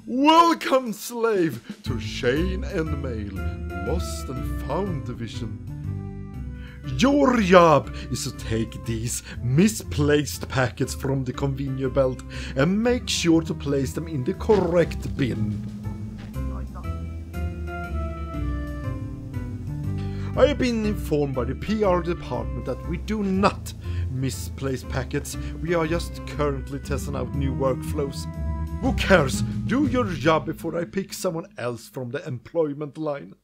Welcome, slave, to Chain and Mail, Lost and Found Division. Your job is to take these misplaced packets from the conveyor belt and make sure to place them in the correct bin. I have been informed by the PR department that we do not misplace packets. We are just currently testing out new workflows. Who cares? Do your job before I pick someone else from the employment line.